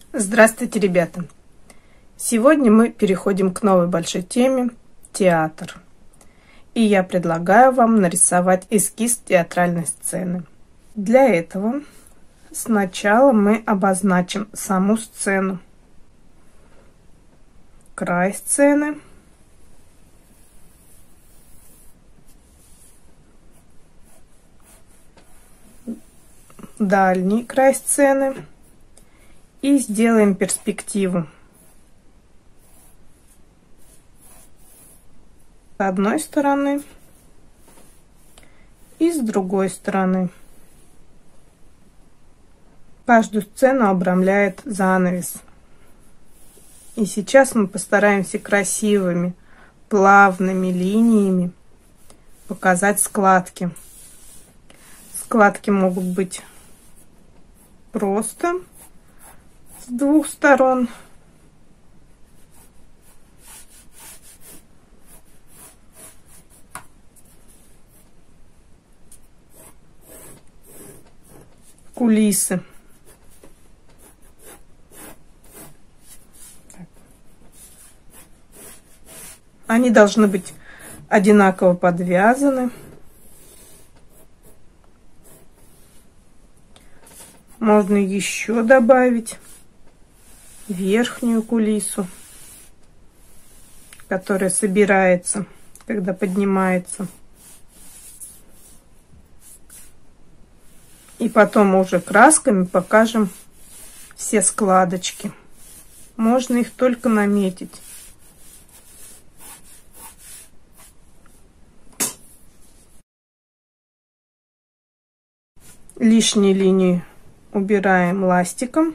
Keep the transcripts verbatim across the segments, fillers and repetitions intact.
Здравствуйте, ребята! Сегодня мы переходим к новой большой теме – театр. И я предлагаю вам нарисовать эскиз театральной сцены. Для этого сначала мы обозначим саму сцену, край сцены, дальний край сцены и сделаем перспективу с одной стороны и с другой стороны. Каждую сцену обрамляет занавес. И сейчас мы постараемся красивыми, плавными линиями показать складки. Складки могут быть просто с двух сторон. Кулисы. Они должны быть одинаково подвязаны. Можно еще добавить верхнюю кулису, которая собирается, когда поднимается. И потом уже красками покажем все складочки. Можно их только наметить. Лишние линии убираем ластиком.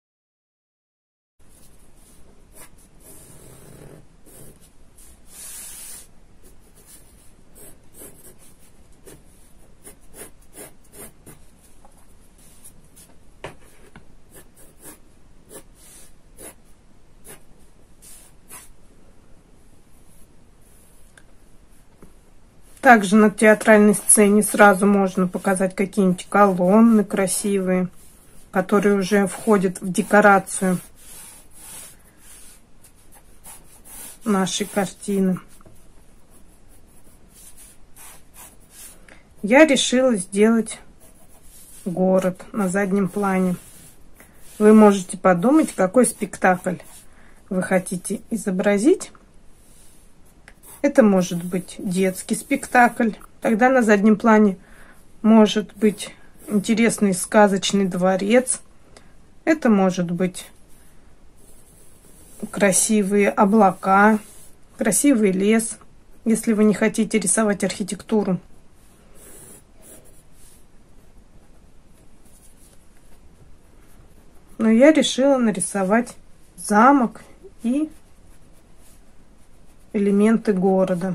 Также на театральной сцене сразу можно показать какие-нибудь колонны красивые, которые уже входят в декорацию нашей картины. Я решила сделать город на заднем плане. Вы можете подумать, какой спектакль вы хотите изобразить. Это может быть детский спектакль. Тогда на заднем плане может быть интересный сказочный дворец. Это может быть красивые облака, красивый лес, если вы не хотите рисовать архитектуру. Но я решила нарисовать замок и элементы города.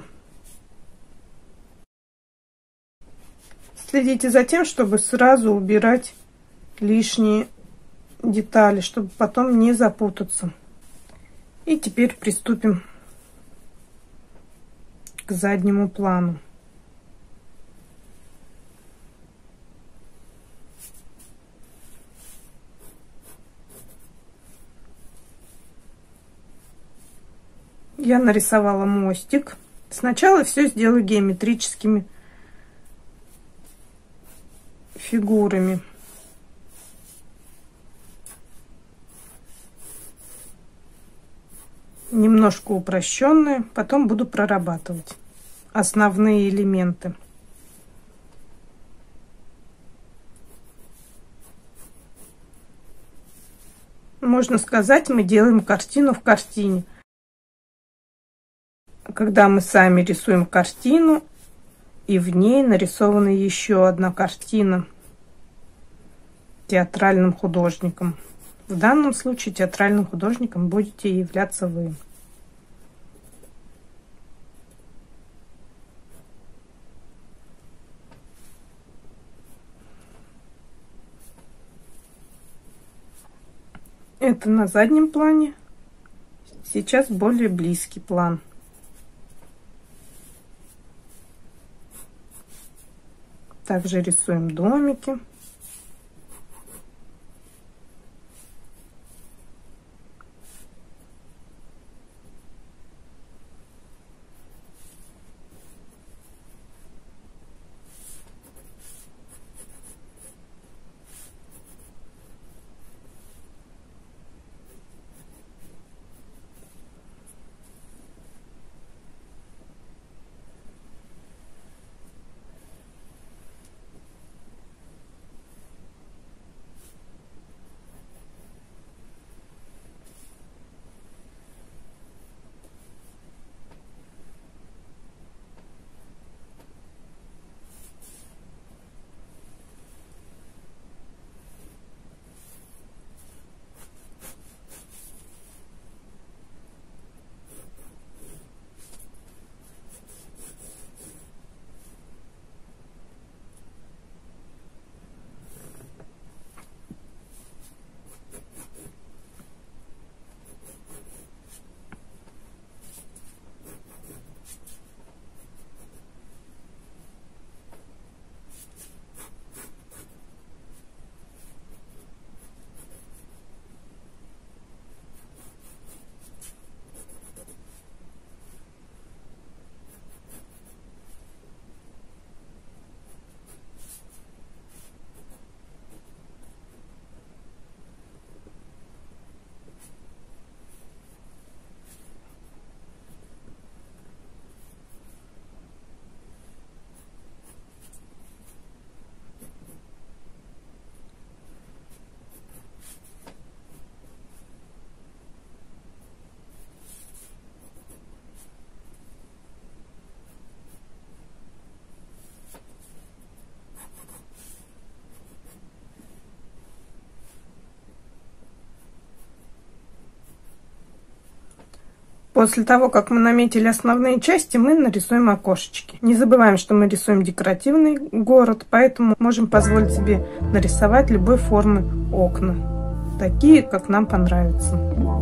Следите за тем, чтобы сразу убирать лишние детали, чтобы потом не запутаться. И теперь приступим к заднему плану. Я нарисовала мостик. Сначала все сделаю геометрическими фигурами. Немножко упрощенные. Потом буду прорабатывать основные элементы. Можно сказать, мы делаем картину в картине. Когда мы сами рисуем картину, и в ней нарисована еще одна картина театральным художником. В данном случае театральным художником будете являться вы. Это на заднем плане. Сейчас более близкий план. Также рисуем домики. После того, как мы наметили основные части, мы нарисуем окошечки. Не забываем, что мы рисуем декоративный город, поэтому можем позволить себе нарисовать любой формы окна, такие, как нам понравится.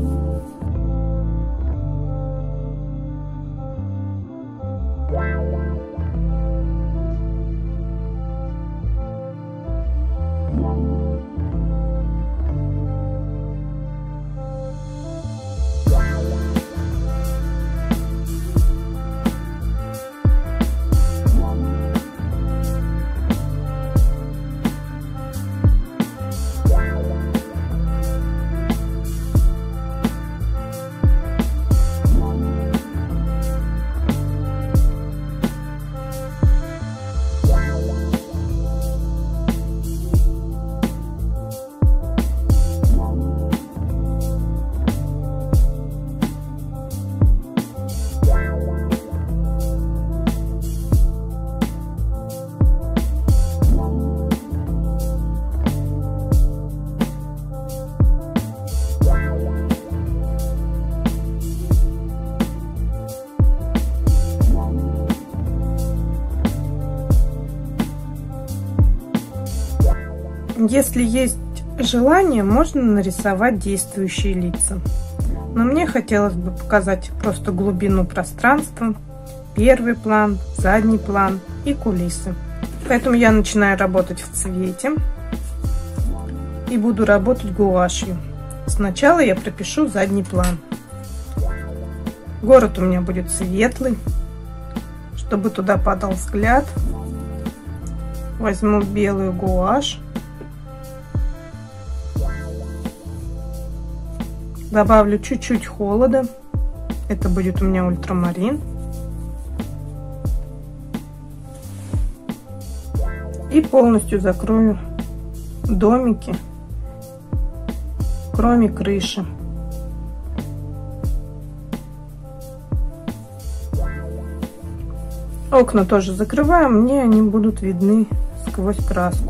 Если есть желание, можно нарисовать действующие лица. Но мне хотелось бы показать просто глубину пространства, первый план, задний план и кулисы. Поэтому я начинаю работать в цвете и буду работать гуашью. Сначала я пропишу задний план. Город у меня будет светлый. Чтобы туда падал взгляд, возьму белую гуашь. Добавлю чуть-чуть холода. Это будет у меня ультрамарин. И полностью закрою домики, кроме крыши. Окна тоже закрываю, мне они будут видны сквозь краску.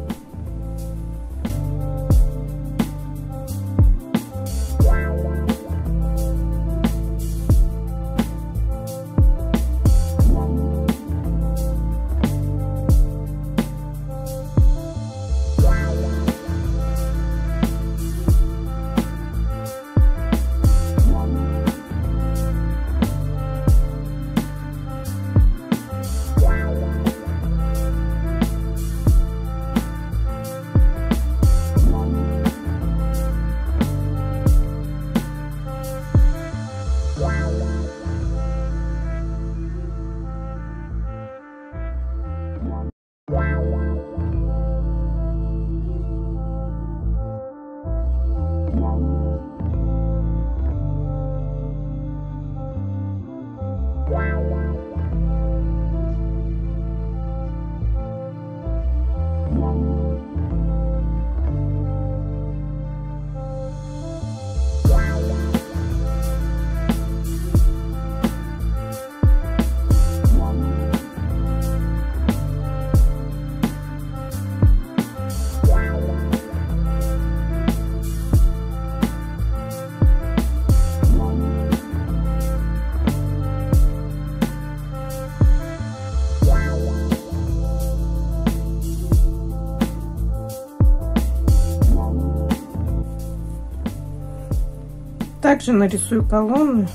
Также нарисую колонны.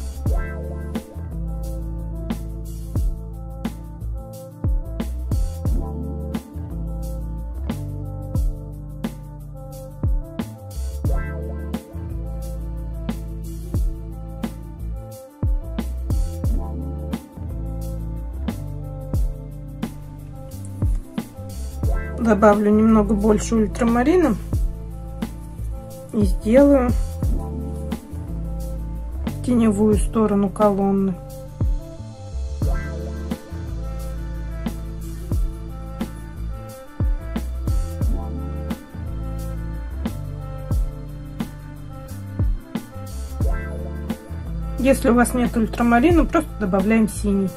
Добавлю немного больше ультрамарина и сделаю теневую сторону колонны. Если у вас нет ультрамарина, просто добавляем синий.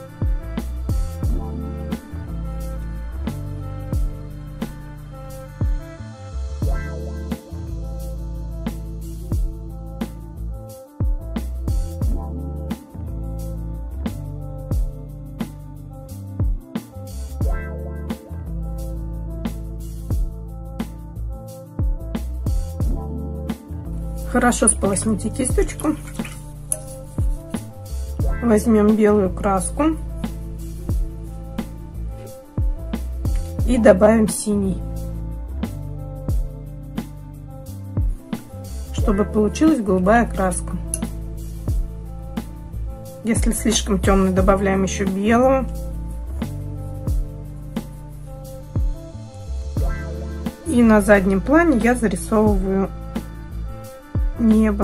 Хорошо сполосните кисточку. Возьмем белую краску и добавим синий, чтобы получилась голубая краска. Если слишком темный, добавляем еще белого. И на заднем плане я зарисовываю небо.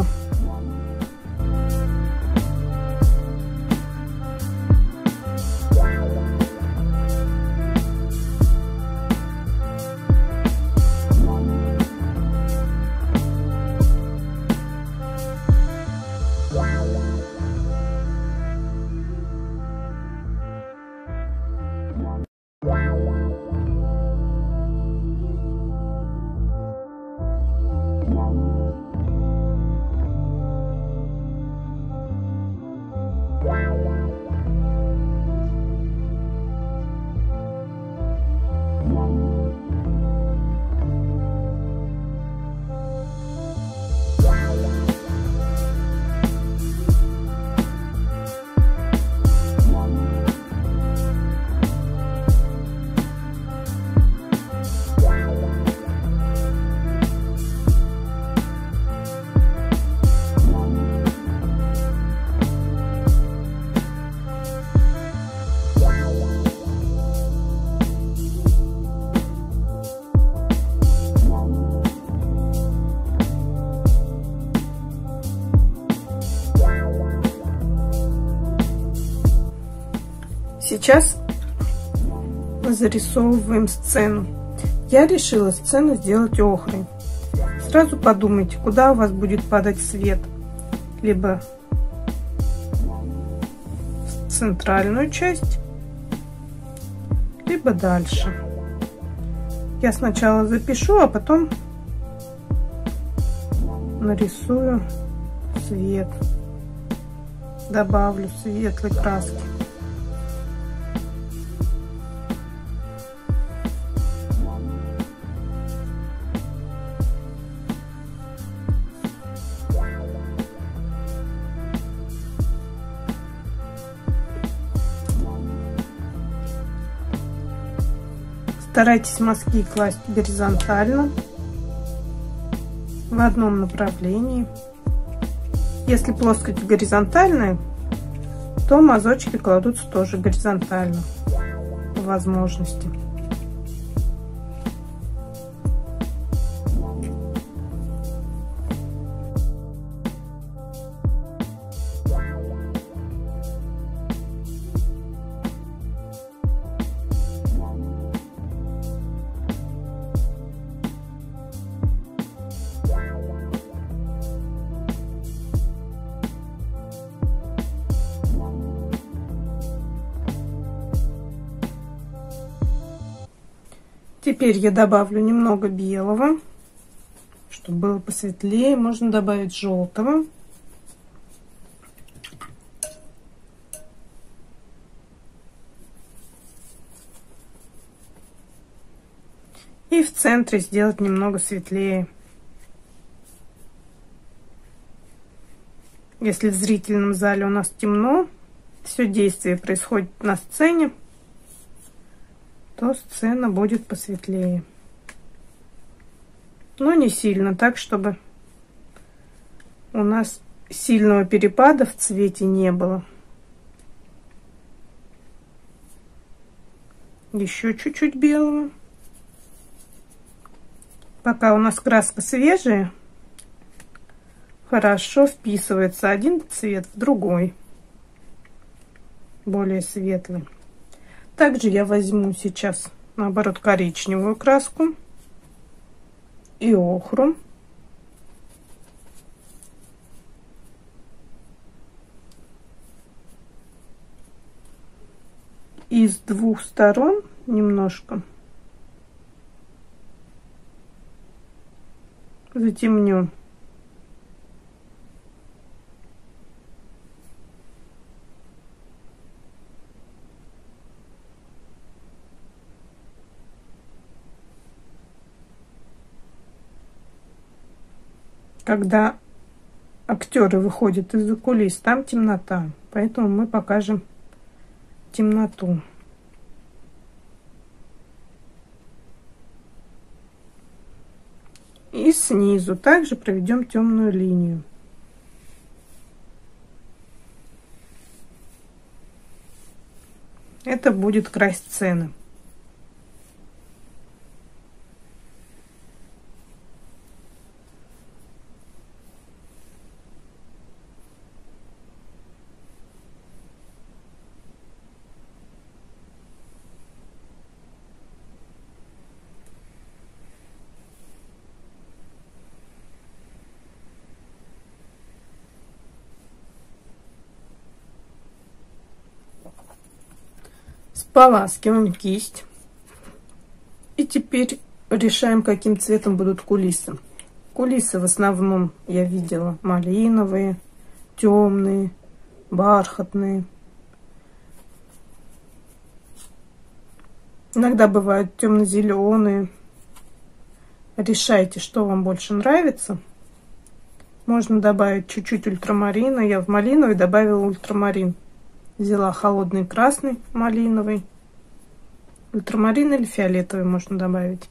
Сейчас зарисовываем сцену. Я решила сцену сделать охрой. Сразу подумайте, куда у вас будет падать свет. Либо в центральную часть, либо дальше. Я сначала запишу, а потом нарисую свет. Добавлю светлой краски. Старайтесь мазки класть горизонтально, в одном направлении. Если плоскость горизонтальная, то мазочки кладутся тоже горизонтально, по возможности. Теперь я добавлю немного белого, чтобы было посветлее. Можно добавить желтого. И в центре сделать немного светлее. Если в зрительном зале у нас темно, все действие происходит на сцене, то сцена будет посветлее. Но не сильно, так, чтобы у нас сильного перепада в цвете не было. Еще чуть-чуть белого. Пока у нас краска свежая, хорошо вписывается один цвет в другой, более светлый. Также я возьму сейчас, наоборот, коричневую краску и охру. И с двух сторон немножко затемню. Когда актеры выходят из-за кулис, там темнота. Поэтому мы покажем темноту. И снизу также проведем темную линию. Это будет край сцены. Споласкиваем кисть. И теперь решаем, каким цветом будут кулисы. Кулисы в основном я видела малиновые, темные, бархатные. Иногда бывают темно-зеленые. Решайте, что вам больше нравится. Можно добавить чуть-чуть ультрамарина. Я в малиновый добавила ультрамарин. Взяла холодный красный, малиновый. Ультрамарин или фиолетовый можно добавить.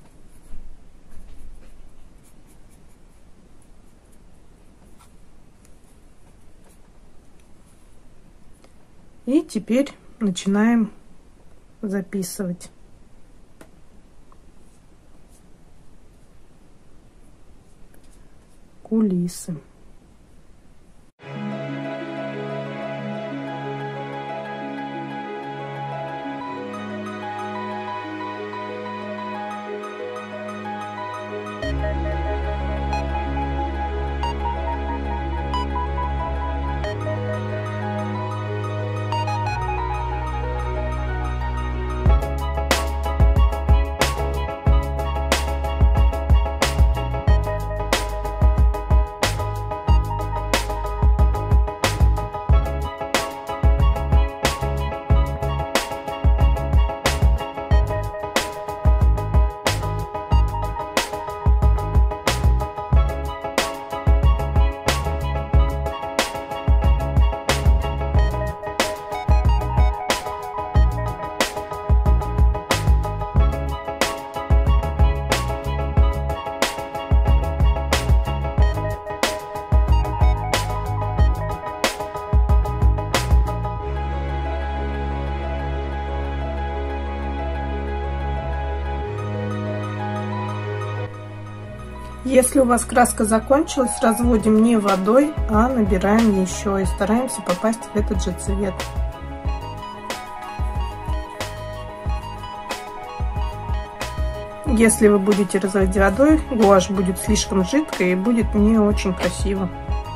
И теперь начинаем записывать. Кулисы. Если у вас краска закончилась, разводим не водой, а набираем еще и стараемся попасть в этот же цвет. Если вы будете разводить водой, гуашь будет слишком жидкой и будет не очень красиво.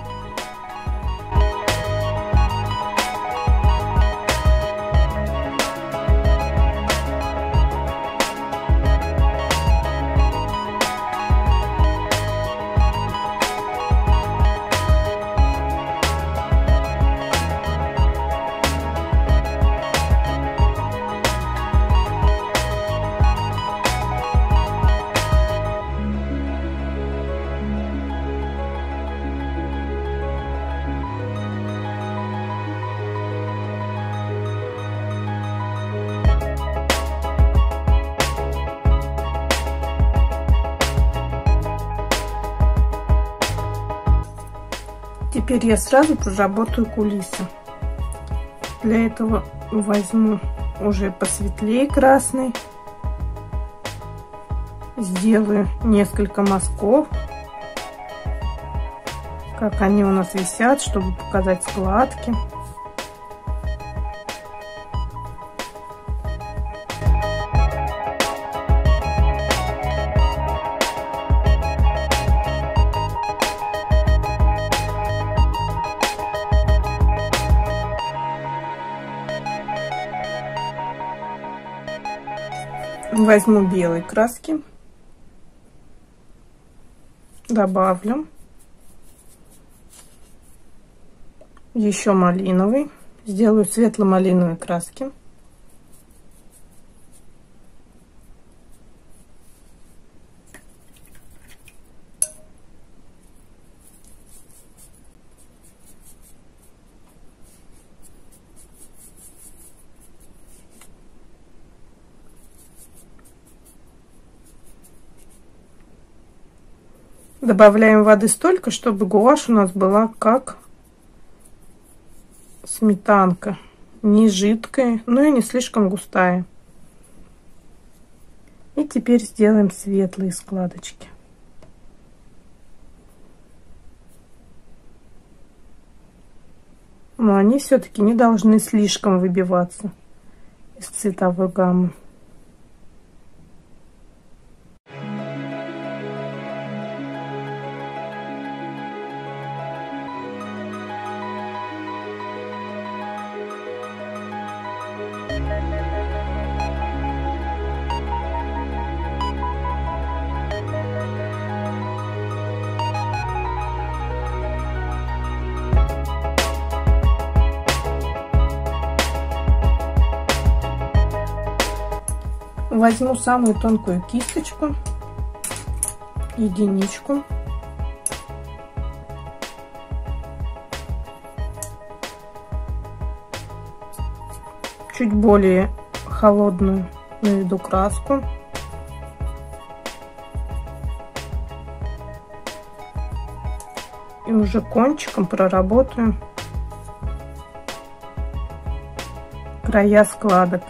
Теперь я сразу проработаю кулисы. Для этого возьму уже посветлее красный. Сделаю несколько мазков, как они у нас висят, чтобы показать складки. Возьму белой краски, добавлю еще малиновый, сделаю светло-малиновой краски. Добавляем воды столько, чтобы гуашь у нас была как сметанка. Не жидкая, но и не слишком густая. И теперь сделаем светлые складочки. Но они все-таки не должны слишком выбиваться из цветовой гаммы. Возьму самую тонкую кисточку, единичку. Чуть более холодную наведу краску. И уже кончиком проработаю края складок.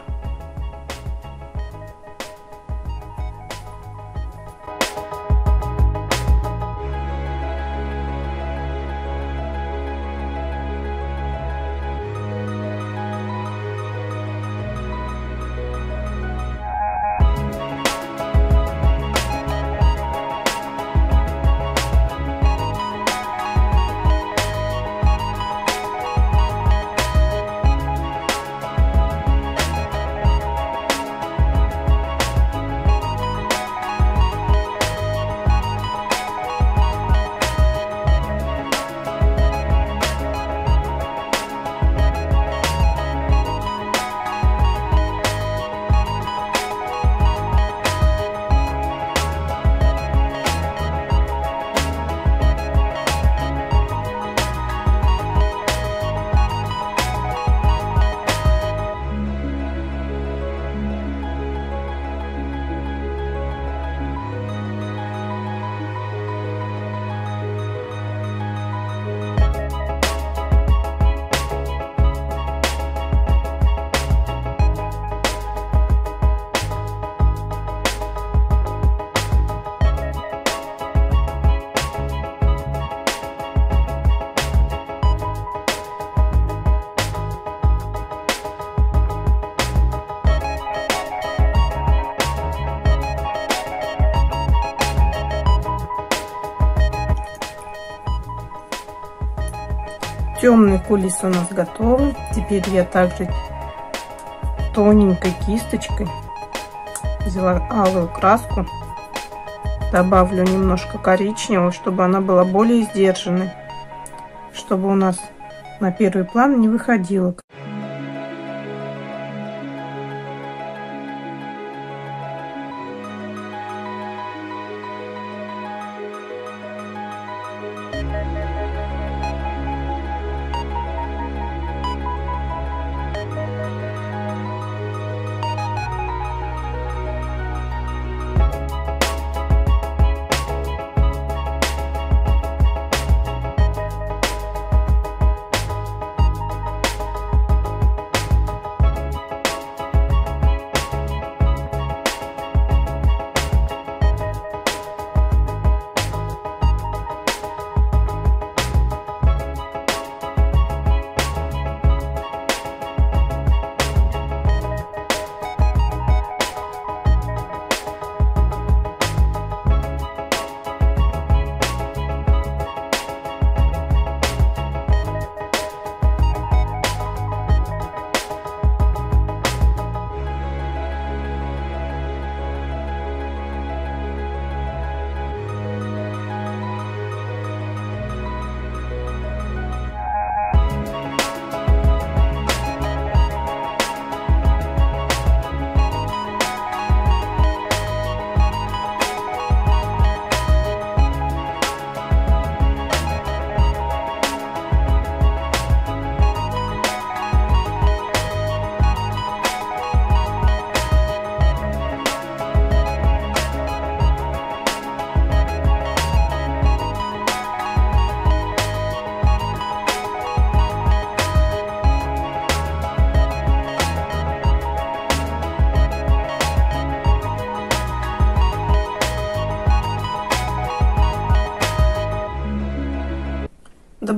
Темные кулисы у нас готовы. Теперь я также тоненькой кисточкой взяла алую краску, добавлю немножко коричневого, чтобы она была более сдержанной, чтобы у нас на первый план не выходила.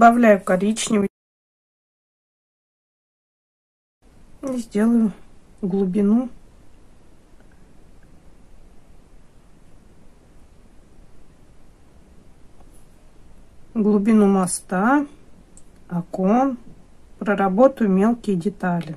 добавляю коричневый. И сделаю глубину. Глубину моста, окон. Проработаю мелкие детали.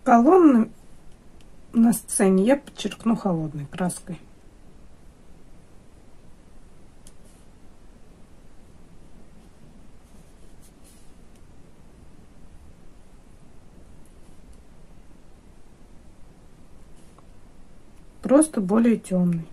Колонны на сцене я подчеркну холодной краской. Просто более темный.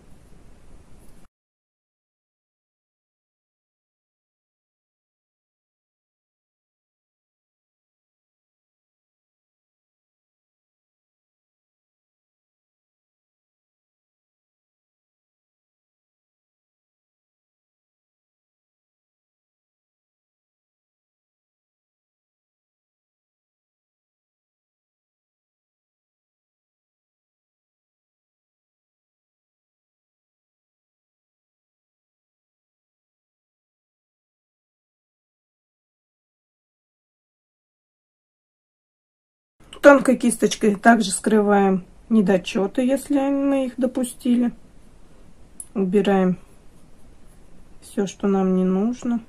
Тонкой кисточкой также скрываем недочеты, если мы их допустили. Убираем все, что нам не нужно.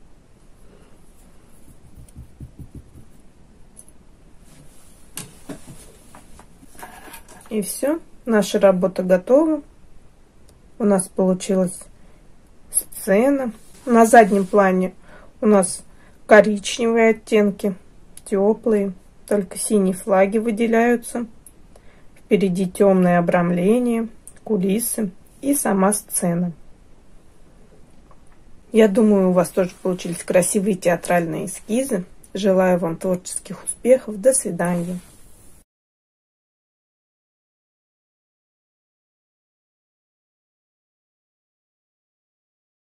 И все, наша работа готова. У нас получилась сцена. На заднем плане у нас коричневые оттенки, теплые. Только синие флаги выделяются. Впереди темное обрамление, кулисы и сама сцена. Я думаю, у вас тоже получились красивые театральные эскизы. Желаю вам творческих успехов. До свидания.